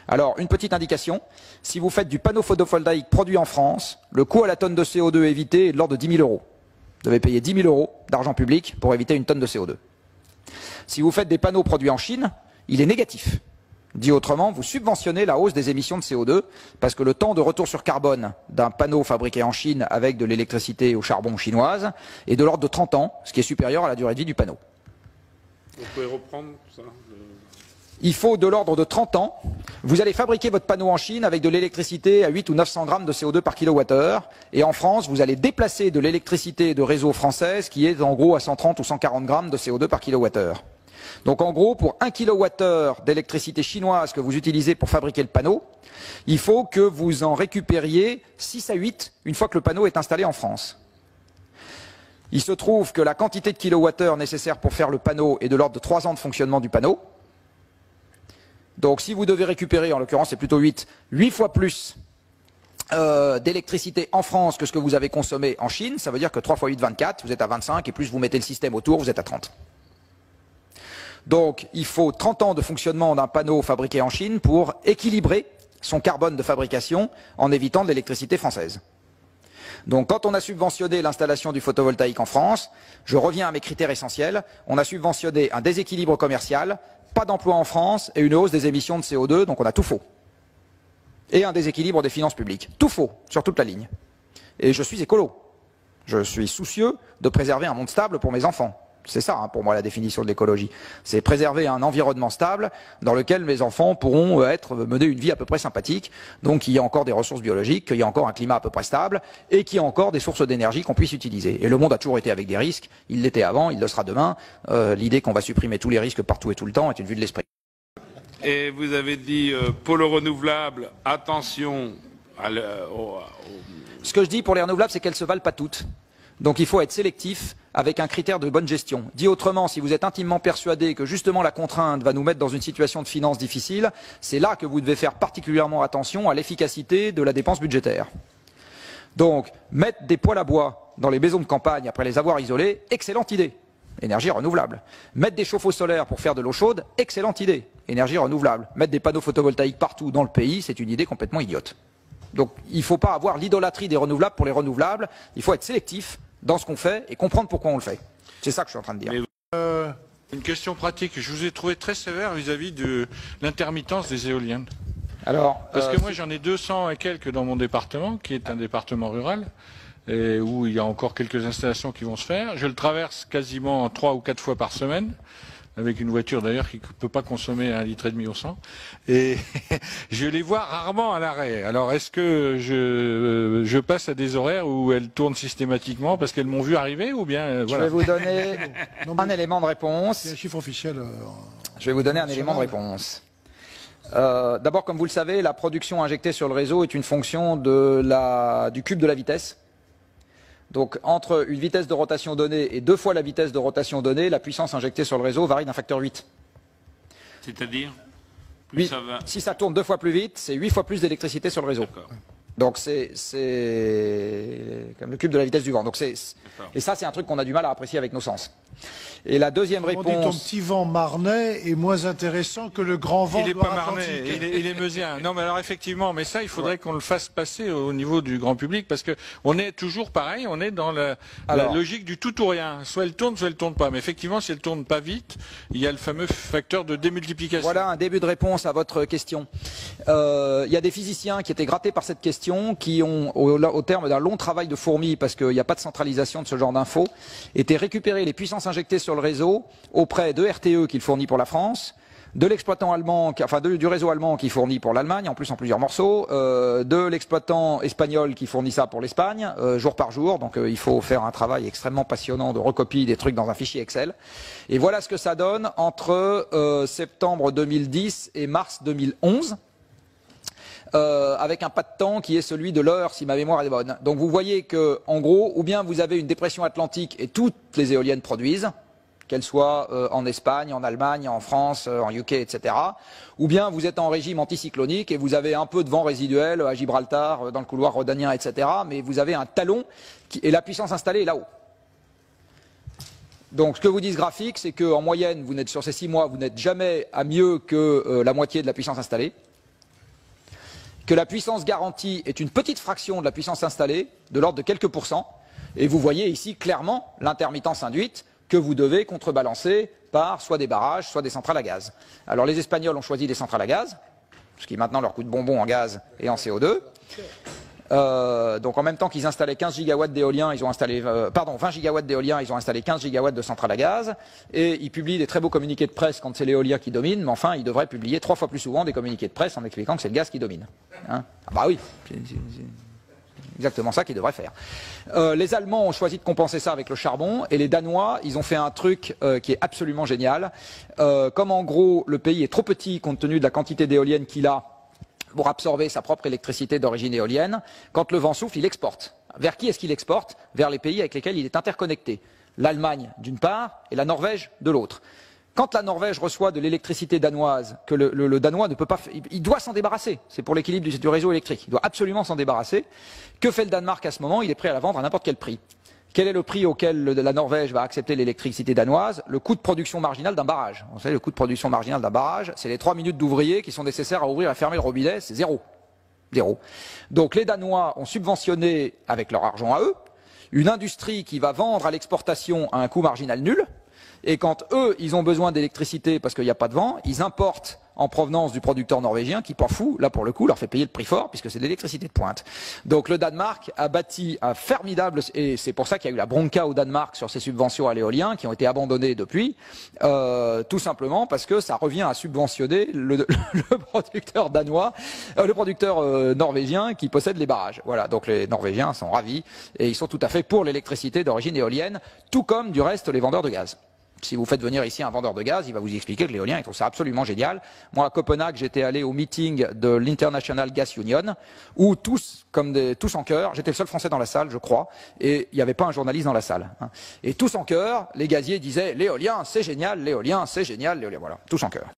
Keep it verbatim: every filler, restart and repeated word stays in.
Alors, une petite indication, si vous faites du panneau photovoltaïque produit en France, le coût à la tonne de C O deux évité est de l'ordre de dix mille euros. Vous devez payer dix mille euros d'argent public pour éviter une tonne de C O deux. Si vous faites des panneaux produits en Chine, il est négatif. Dit autrement, vous subventionnez la hausse des émissions de C O deux parce que le temps de retour sur carbone d'un panneau fabriqué en Chine avec de l'électricité au charbon chinoise est de l'ordre de trente ans, ce qui est supérieur à la durée de vie du panneau. Vous pouvez reprendre ça le... Il faut de l'ordre de trente ans. Vous allez fabriquer votre panneau en Chine avec de l'électricité à huit ou neuf cents grammes de C O deux par kilowattheure. Et en France, vous allez déplacer de l'électricité de réseau française qui est en gros à cent trente ou cent quarante grammes de C O deux par kilowattheure. Donc en gros, pour un kilowattheure d'électricité chinoise que vous utilisez pour fabriquer le panneau, il faut que vous en récupériez six à huit une fois que le panneau est installé en France. Il se trouve que la quantité de kilowattheure nécessaire pour faire le panneau est de l'ordre de trois ans de fonctionnement du panneau. Donc si vous devez récupérer, en l'occurrence c'est plutôt huit, huit fois plus euh, d'électricité en France que ce que vous avez consommé en Chine, ça veut dire que trois fois huit, vingt-quatre, vous êtes à vingt-cinq, et plus vous mettez le système autour, vous êtes à trente. Donc il faut trente ans de fonctionnement d'un panneau fabriqué en Chine pour équilibrer son carbone de fabrication en évitant de l'électricité française. Donc quand on a subventionné l'installation du photovoltaïque en France, je reviens à mes critères essentiels, on a subventionné un déséquilibre commercial, pas d'emploi en France et une hausse des émissions de C O deux, donc on a tout faux. Et un déséquilibre des finances publiques. Tout faux, sur toute la ligne. Et je suis écolo. Je suis soucieux de préserver un monde stable pour mes enfants. C'est ça, hein, pour moi, la définition de l'écologie. C'est préserver un environnement stable dans lequel mes enfants pourront être, mener une vie à peu près sympathique, donc qu'il y ait encore des ressources biologiques, qu'il y ait encore un climat à peu près stable, et qu'il y ait encore des sources d'énergie qu'on puisse utiliser. Et le monde a toujours été avec des risques, il l'était avant, il le sera demain. Euh, L'idée qu'on va supprimer tous les risques partout et tout le temps est une vue de l'esprit. Et vous avez dit, euh, pour le renouvelable, attention à le, au, au... Ce que je dis pour les renouvelables, c'est qu'elles ne se valent pas toutes. Donc il faut être sélectif avec un critère de bonne gestion. Dit autrement, si vous êtes intimement persuadé que justement la contrainte va nous mettre dans une situation de finances difficile, c'est là que vous devez faire particulièrement attention à l'efficacité de la dépense budgétaire. Donc, mettre des poêles à bois dans les maisons de campagne après les avoir isolées, excellente idée. Énergie renouvelable. Mettre des chauffe-eau solaires pour faire de l'eau chaude, excellente idée. Énergie renouvelable. Mettre des panneaux photovoltaïques partout dans le pays, c'est une idée complètement idiote. Donc il ne faut pas avoir l'idolâtrie des renouvelables pour les renouvelables, il faut être sélectif dans ce qu'on fait et comprendre pourquoi on le fait. C'est ça que je suis en train de dire. Mais, euh, une question pratique, je vous ai trouvé très sévère vis-à-vis de l'intermittence des éoliennes. Alors, Parce euh, que moi j'en ai deux cents et quelques dans mon département, qui est un département rural, et où il y a encore quelques installations qui vont se faire. Je le traverse quasiment trois ou quatre fois par semaine, avec une voiture d'ailleurs qui ne peut pas consommer un litre et demi au cent. Et je les vois rarement à l'arrêt. Alors est-ce que je, je passe à des horaires où elles tournent systématiquement parce qu'elles m'ont vu arriver ou bien euh, voilà. Je vais vous donner non, un élément de réponse. C'est un chiffre officiel. Euh, je vais vous donner un élément de réponse. Euh, D'abord, comme vous le savez, la production injectée sur le réseau est une fonction de la, du cube de la vitesse. Donc entre une vitesse de rotation donnée et deux fois la vitesse de rotation donnée, la puissance injectée sur le réseau varie d'un facteur huit. C'est-à-dire Oui, ça va... Si ça tourne deux fois plus vite, c'est huit fois plus d'électricité sur le réseau. Donc c'est comme le cube de la vitesse du vent. Donc et ça, c'est un truc qu'on a du mal à apprécier avec nos sens. Et la deuxième on réponse... dit ton petit vent marnais est moins intéressant que le grand vent il est de pas marnais, il est, il est meusien. Non mais alors effectivement, mais ça il faudrait ouais. qu'on le fasse passer au niveau du grand public parce que on est toujours pareil, on est dans la, alors, la logique du tout ou rien. Soit elle tourne, soit elle tourne pas. Mais effectivement, si elle tourne pas vite, il y a le fameux facteur de démultiplication. Voilà un début de réponse à votre question. Euh, il y a des physiciens qui étaient grattés par cette question, qui ont, au, au terme d'un long travail de fourmi, parce qu'il n'y a pas de centralisation de ce genre d'infos, étaient récupérées les puissances injectées sur le réseau auprès de R T E qui le fournit pour la France, de l'exploitant allemand, enfin de, du réseau allemand qui fournit pour l'Allemagne, en plus en plusieurs morceaux, euh, de l'exploitant espagnol qui fournit ça pour l'Espagne, euh, jour par jour. Donc euh, il faut faire un travail extrêmement passionnant de recopie des trucs dans un fichier Excel. Et voilà ce que ça donne entre euh, septembre deux mille dix et mars deux mille onze. Euh, avec un pas de temps qui est celui de l'heure, si ma mémoire est bonne. Donc vous voyez que, en gros, ou bien vous avez une dépression atlantique et toutes les éoliennes produisent, qu'elles soient euh, en Espagne, en Allemagne, en France, euh, en U K, et cetera. Ou bien vous êtes en régime anticyclonique et vous avez un peu de vent résiduel à Gibraltar, euh, dans le couloir rhodanien, et cetera. Mais vous avez un talon qui, et la puissance installée est là-haut. Donc ce que vous dit ce graphique, c'est qu'en moyenne, vous n'êtes sur ces six mois, vous n'êtes jamais à mieux que euh, la moitié de la puissance installée. que la puissance garantie est une petite fraction de la puissance installée, de l'ordre de quelques pourcents, et vous voyez ici clairement l'intermittence induite que vous devez contrebalancer par soit des barrages, soit des centrales à gaz. Alors les Espagnols ont choisi des centrales à gaz, ce qui maintenant leur coûte bonbon en gaz et en C O deux. Euh, donc en même temps qu'ils installaient quinze gigawatts d'éolien, ils ont installé, euh, pardon, vingt gigawatts d'éolien, ils ont installé quinze gigawatts de centrales à gaz, et ils publient des très beaux communiqués de presse quand c'est l'éolien qui domine, mais enfin ils devraient publier trois fois plus souvent des communiqués de presse en expliquant que c'est le gaz qui domine. Hein, ah bah oui, c'est exactement ça qu'ils devraient faire. Euh, les Allemands ont choisi de compenser ça avec le charbon, et les Danois, ils ont fait un truc euh, qui est absolument génial. Euh, comme en gros le pays est trop petit compte tenu de la quantité d'éoliennes qu'il a pour absorber sa propre électricité d'origine éolienne, quand le vent souffle, il exporte. Vers qui est-ce qu'il exporte? Vers les pays avec lesquels il est interconnecté. L'Allemagne d'une part et la Norvège de l'autre. Quand la Norvège reçoit de l'électricité danoise, que le, le, le Danois ne peut pas, il doit s'en débarrasser. C'est pour l'équilibre du, du réseau électrique. Il doit absolument s'en débarrasser. Que fait le Danemark à ce moment? Il est prêt à la vendre à n'importe quel prix. Quel est le prix auquel le, la Norvège va accepter l'électricité danoise? Le coût de production marginal d'un barrage. Vous savez, le coût de production marginal d'un barrage, c'est les trois minutes d'ouvriers qui sont nécessaires à ouvrir et à fermer le robinet, c'est zéro. Zéro. Donc les Danois ont subventionné, avec leur argent à eux, une industrie qui va vendre à l'exportation à un coût marginal nul, et quand eux, ils ont besoin d'électricité parce qu'il n'y a pas de vent, ils importent en provenance du producteur norvégien qui, pas fou, là pour le coup, leur fait payer le prix fort puisque c'est de l'électricité de pointe. Donc le Danemark a bâti un formidable, et c'est pour ça qu'il y a eu la bronca au Danemark sur ces subventions à l'éolien qui ont été abandonnées depuis, euh, tout simplement parce que ça revient à subventionner le, le producteur danois, euh, le producteur euh, norvégien qui possède les barrages. Voilà, donc les Norvégiens sont ravis et ils sont tout à fait pour l'électricité d'origine éolienne, tout comme du reste les vendeurs de gaz. Si vous faites venir ici un vendeur de gaz, il va vous expliquer que l'éolien, il trouve ça absolument génial. Moi, à Copenhague, j'étais allé au meeting de l'International Gas Union, où tous, comme des, tous en chœur, j'étais le seul Français dans la salle, je crois, et il n'y avait pas un journaliste dans la salle. Hein. Et tous en chœur, les gaziers disaient, l'éolien, c'est génial, l'éolien, c'est génial, l'éolien, voilà, tous en chœur.